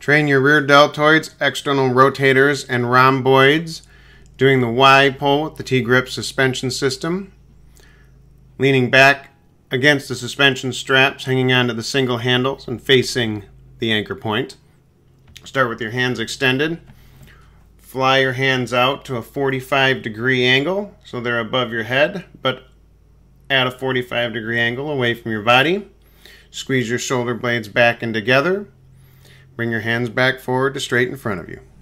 Train your rear deltoids, external rotators, and rhomboids doing the Y pull with the TGRIP suspension system. Leaning back against the suspension straps, hanging onto the single handles and facing the anchor point. Start with your hands extended. Fly your hands out to a 45-degree angle so they're above your head, but at a 45-degree angle away from your body. Squeeze your shoulder blades back and together. Bring your hands back forward to straight in front of you.